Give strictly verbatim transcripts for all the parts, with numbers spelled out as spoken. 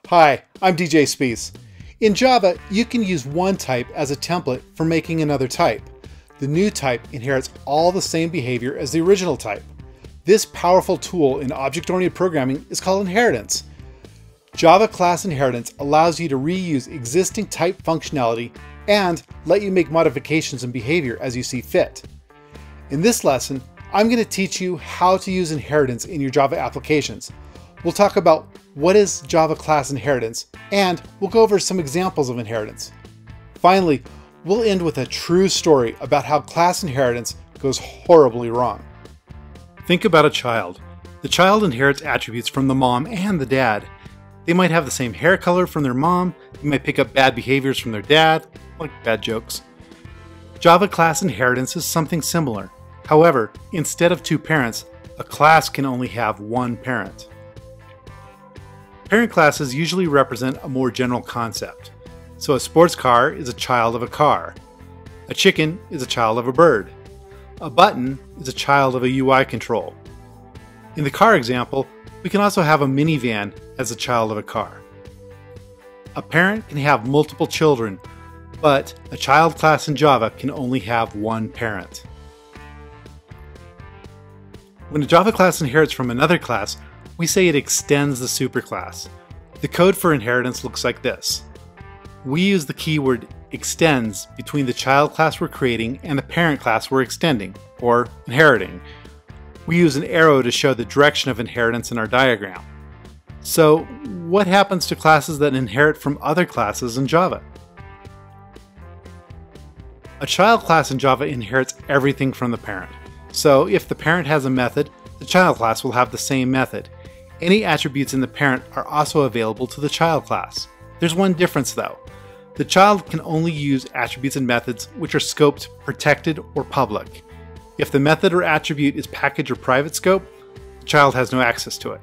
Hi, I'm D J Spiess. In Java, you can use one type as a template for making another type. The new type inherits all the same behavior as the original type. This powerful tool in object-oriented programming is called inheritance. Java class inheritance allows you to reuse existing type functionality and let you make modifications in behavior as you see fit. In this lesson, I'm going to teach you how to use inheritance in your Java applications. We'll talk about what is Java class inheritance, and we'll go over some examples of inheritance. Finally, we'll end with a true story about how class inheritance goes horribly wrong. Think about a child. The child inherits attributes from the mom and the dad. They might have the same hair color from their mom, they might pick up bad behaviors from their dad, like bad jokes. Java class inheritance is something similar. However, instead of two parents, a class can only have one parent. Parent classes usually represent a more general concept. So a sports car is a child of a car. A chicken is a child of a bird. A button is a child of a U I control. In the car example, we can also have a minivan as a child of a car. A parent can have multiple children, but a child class in Java can only have one parent. When a Java class inherits from another class, we say it extends the superclass. The code for inheritance looks like this. We use the keyword extends between the child class we're creating and the parent class we're extending, or inheriting. We use an arrow to show the direction of inheritance in our diagram. So, what happens to classes that inherit from other classes in Java? A child class in Java inherits everything from the parent. So, if the parent has a method, the child class will have the same method. Any attributes in the parent are also available to the child class. There's one difference though. The child can only use attributes and methods which are scoped protected or public. If the method or attribute is package or private scope, the child has no access to it.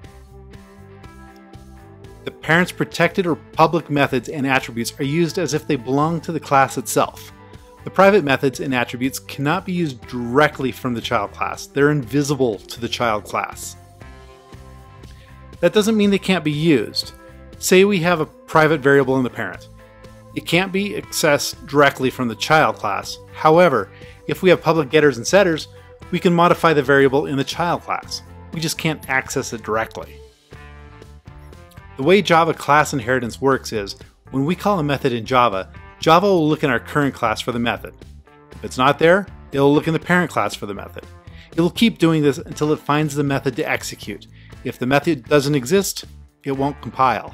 The parent's protected or public methods and attributes are used as if they belong to the class itself. The private methods and attributes cannot be used directly from the child class. They're invisible to the child class. That doesn't mean they can't be used. Say we have a private variable in the parent. It can't be accessed directly from the child class. However, if we have public getters and setters, we can modify the variable in the child class. We just can't access it directly. The way Java class inheritance works is, when we call a method in Java, Java will look in our current class for the method. If it's not there, it will look in the parent class for the method. It will keep doing this until it finds the method to execute. If the method doesn't exist, it won't compile.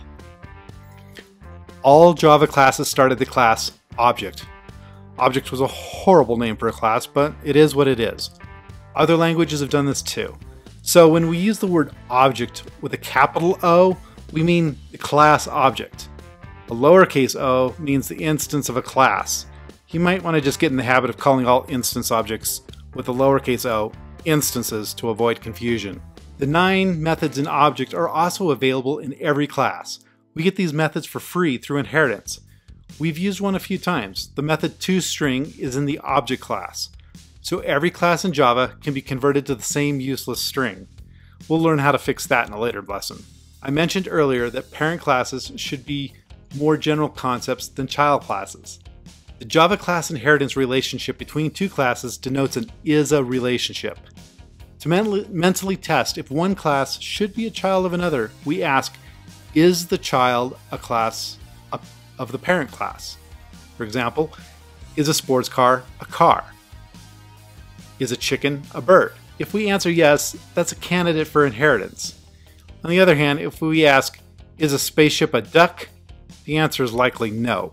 All Java classes started the class object. Object was a horrible name for a class, but it is what it is. Other languages have done this too. So when we use the word object with a capital O, we mean the class object. A lowercase o means the instance of a class. You might want to just get in the habit of calling all instance objects with a lowercase o instances to avoid confusion. The nine methods in object are also available in every class. We get these methods for free through inheritance. We've used one a few times. The method toString is in the object class. So every class in Java can be converted to the same useless string. We'll learn how to fix that in a later lesson. I mentioned earlier that parent classes should be more general concepts than child classes. The Java class inheritance relationship between two classes denotes an is-a relationship. To mentally, mentally test if one class should be a child of another, we ask, is the child a class of the parent class? For example, is a sports car a car? Is a chicken a bird? If we answer yes, that's a candidate for inheritance. On the other hand, if we ask, is a spaceship a duck? The answer is likely no.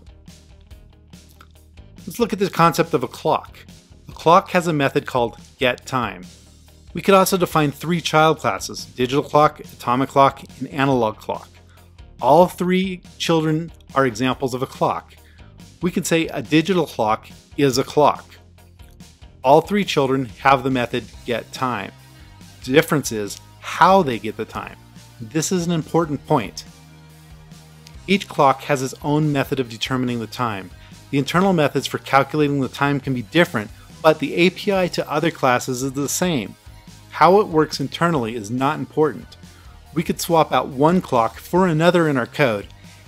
Let's look at the concept of a clock. A clock has a method called getTime. We could also define three child classes: digital clock, atomic clock, and analog clock. All three children are examples of a clock. We could say a digital clock is a clock. All three children have the method getTime. The difference is how they get the time. This is an important point. Each clock has its own method of determining the time. The internal methods for calculating the time can be different, but the A P I to other classes is the same. How it works internally is not important. We could swap out one clock for another in our code,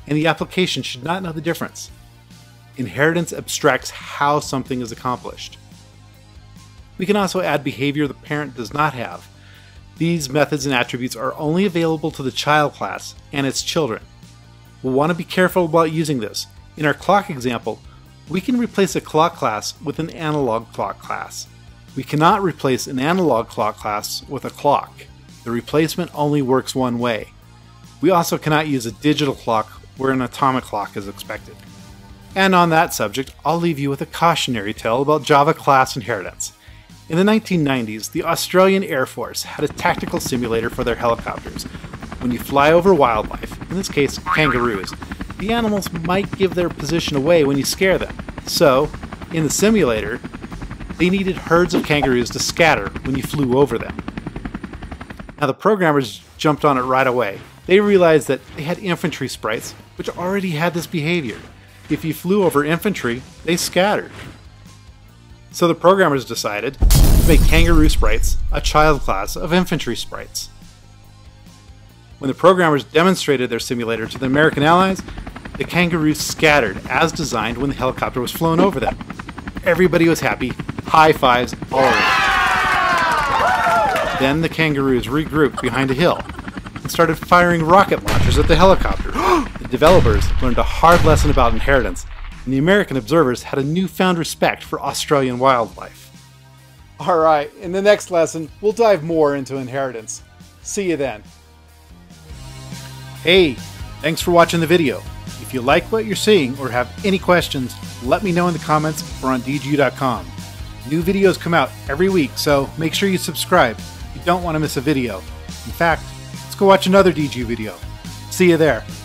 and the application should not know the difference. Inheritance abstracts how something is accomplished. We can also add behavior the parent does not have. These methods and attributes are only available to the child class and its children. We'll want to be careful about using this. In our clock example, we can replace a clock class with an analog clock class. We cannot replace an analog clock class with a clock. The replacement only works one way. We also cannot use a digital clock where an atomic clock is expected. And on that subject, I'll leave you with a cautionary tale about Java class inheritance. In the nineteen nineties, the Australian Air Force had a tactical simulator for their helicopters. When you fly over wildlife, in this case kangaroos, the animals might give their position away when you scare them. So, in the simulator, they needed herds of kangaroos to scatter when you flew over them. Now the programmers jumped on it right away. They realized that they had infantry sprites, which already had this behavior. If you flew over infantry, they scattered. So the programmers decided to make kangaroo sprites a child class of infantry sprites. When the programmers demonstrated their simulator to the American allies, the kangaroos scattered as designed when the helicopter was flown over them. Everybody was happy, high fives all around. Then the kangaroos regrouped behind a hill and started firing rocket launchers at the helicopter. The developers learned a hard lesson about inheritance, and the American observers had a newfound respect for Australian wildlife. Alright, in the next lesson, we'll dive more into inheritance. See you then. Hey, thanks for watching the video. If you like what you're seeing or have any questions, let me know in the comments or on D G U dot com. New videos come out every week, so make sure you subscribe. You don't want to miss a video. In fact, let's go watch another D G U video. See you there.